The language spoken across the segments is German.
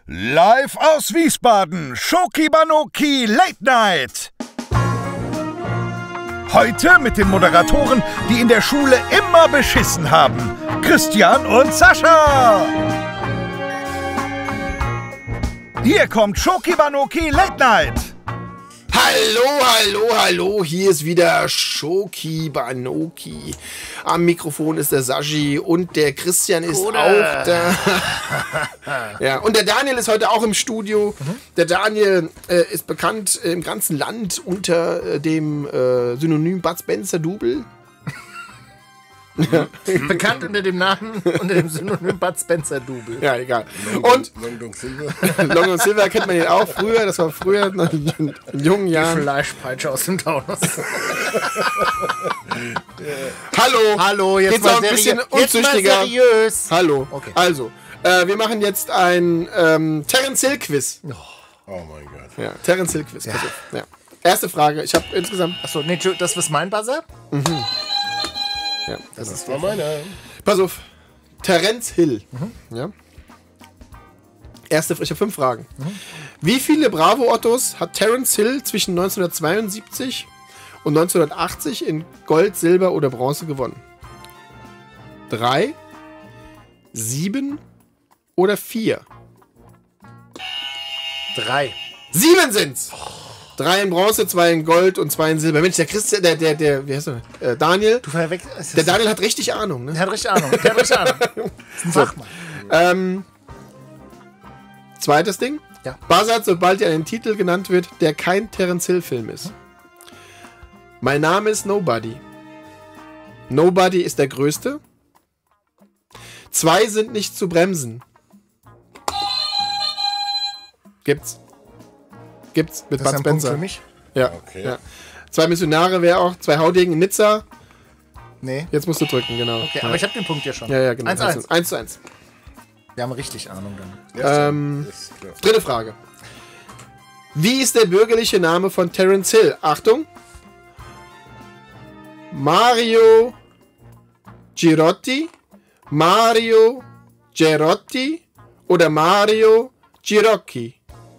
Live aus Wiesbaden, Schoki Banoki Late Night. Heute mit den Moderatoren, die in der Schule immer beschissen haben. Christian und Sascha. Hier kommt Schoki Banoki Late Night. Hallo, hier ist wieder Schoki Banoki. Am Mikrofon ist der Sashi und der Christian ist auch da. Ja, und der Daniel ist heute auch im Studio. Der Daniel ist bekannt im ganzen Land unter dem Synonym Bud Spencer Double. Ja. Bekannt unter dem Namen, unter dem Synonym Bud Spencer Double. Ja, egal. Und Long Dong Silver. Long Dong Silver kennt man ihn auch früher. Das war früher in jungen Jahren. Die Fleischpeitsche aus dem Taunus. Hallo, jetzt geht's mal auch ein bisschen unzüchtiger. Seriös. Hallo. Okay. Also, wir machen jetzt ein Terence Hill Quiz. Oh mein Gott. Ja, Terence Hill Quiz. Ja. Ja. Erste Frage. Ich habe insgesamt. Achso, nee, das ist mein Buzzer? Ja, Das war meine. Pass auf. Terence Hill. Ja. Ich habe 5 Fragen. Wie viele Bravo-Ottos hat Terence Hill zwischen 1972 und 1980 in Gold, Silber oder Bronze gewonnen? 3, 7 oder 4? 3. 7 sind's! 3 in Bronze, 2 in Gold und 2 in Silber. Mensch, der Christian, wie heißt er? Daniel. Du verwechselst. Der Daniel hat richtig Ahnung, ne? Der hat richtig Ahnung. Das ist ein Fachmann. Zweites Ding. Ja. Buzzard, sobald dir ein Titel genannt wird, der kein Terence Hill Film ist. Mein Name ist Nobody. Nobody ist der größte. 2 sind nicht zu bremsen. Gibt's mit Das ist Bud ein Punkt Spencer. für mich? Ja. Okay. Ja. 2 Missionare wäre auch 2 Haudegen in Nizza. Nee. Jetzt musst du drücken, genau. Okay, ja. aber ich habe den Punkt ja schon. Ja, genau. 1-1. 1:1. Wir haben richtig Ahnung dann. Ist klar. Dritte Frage. Wie ist der bürgerliche Name von Terence Hill? Achtung. Mario Girotti, Mario Girotti oder Mario Girocchi?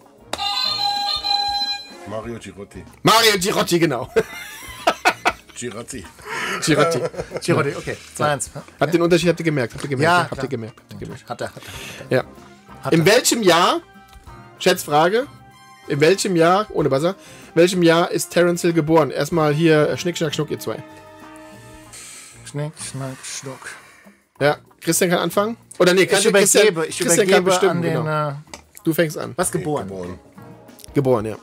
Mario Girotti. Mario Girotti, genau. Girotti. Girotti. Girodi, okay. 2-1. Habt den Unterschied, habt ihr gemerkt? Habt ihr gemerkt? Ja, Habt ihr klar. gemerkt? Hat er. Ja. In welchem Jahr, Schätzfrage, in welchem Jahr, ohne Buzzer, in welchem Jahr ist Terence Hill geboren? Erstmal hier Schnick, Schnack, Schnuck, ihr 2. Schnick, Schnack, Schnuck. Ja, Christian kann anfangen? Oder nee, Ich übergebe an den... Genau. Du fängst an. Was geboren? Geboren, ja.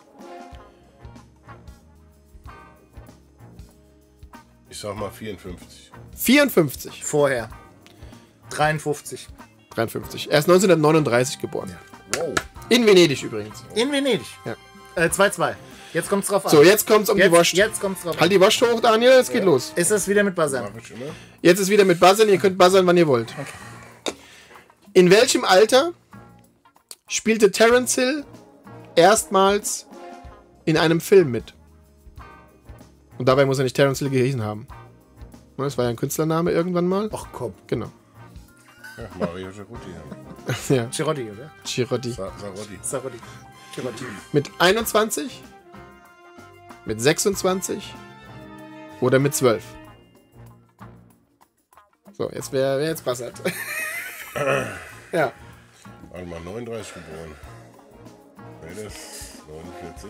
Ich sag mal 54. 54. Vorher. 53. 53. Er ist 1939 geboren. Wow. In Venedig übrigens. In Venedig. Ja. 2-2. Jetzt kommt's drauf an. So, jetzt kommt's um die Wurst. Jetzt kommt's drauf an. Halt die Wurst hoch, Daniel, es geht los. Ist das wieder mit Buzzern? Mach ich immer. Jetzt ist wieder mit Buzzern, ihr könnt buzzern, wann ihr wollt. Okay. In welchem Alter spielte Terence Hill erstmals in einem Film mit? Und dabei muss er nicht Terence Hill gehießen haben. Das war ja ein Künstlername irgendwann mal. Ach komm. Genau. Ja, Mario Girotti. Ja, Girotti, oder? Girotti. Sarotti. Sarotti. Girotti. Mit 21? Mit 26? Oder mit 12? So, jetzt wer jetzt buzzert. Ja. Warte mal, 39 geboren. Nee, das 49.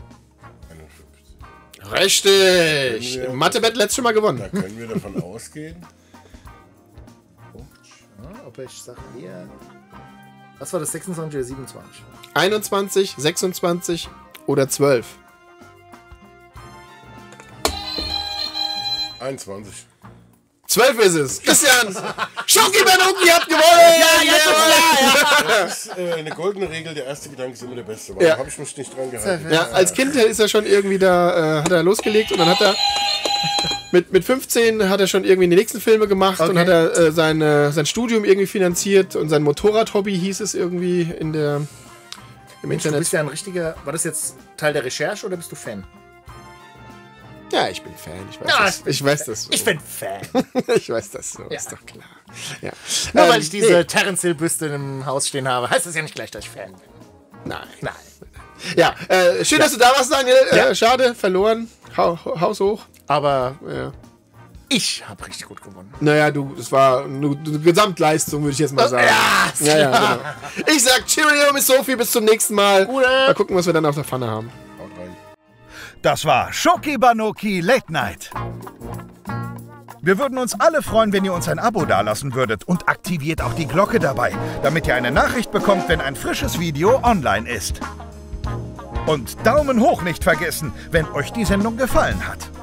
51. Richtig. Ja. Im Mathebett letztes Mal Da gewonnen. können wir davon ausgehen. Ob ich sag hier... Was war das, 26 oder 27? 21, 26 oder 12? 21. 12 ist es. Christian! Schoki Banoki hat gewonnen! Das ist eine goldene Regel, der erste Gedanke ist immer der beste. Warum Ja. habe ich mich nicht dran gehalten? Ja, als Kind ist er schon irgendwie da, hat er losgelegt und dann hat er mit 15 hat er schon irgendwie die nächsten Filme gemacht und hat er sein Studium irgendwie finanziert und sein Motorradhobby hieß es irgendwie im Mensch, du Internet. bist ja ein richtiger... War das jetzt Teil der Recherche oder bist du Fan? Ja, ich bin Fan. Ich weiß Ja, das. Ich weiß das. So. Ich bin Fan. Ich weiß das so. Ist doch klar. Ja. Nur weil ich diese Terence Hill-Büste im Haus stehen habe, heißt das ja nicht gleich, dass ich Fan bin. Nein. Nein. Ja, schön, dass du da warst, Daniel. Schade, verloren. Haus hoch. Aber Ja. ich habe richtig gut gewonnen. Naja, das war eine Gesamtleistung, würde ich jetzt mal sagen. Ja, Genau. Ich sag Cheerio, Miss Sophie, bis zum nächsten Mal. Gute. Mal gucken, was wir dann auf der Pfanne haben. Haut rein. Das war Schoki Banoki Late Night. Wir würden uns alle freuen, wenn ihr uns ein Abo dalassen würdet und aktiviert auch die Glocke dabei, damit ihr eine Nachricht bekommt, wenn ein frisches Video online ist. Und Daumen hoch nicht vergessen, wenn euch die Sendung gefallen hat.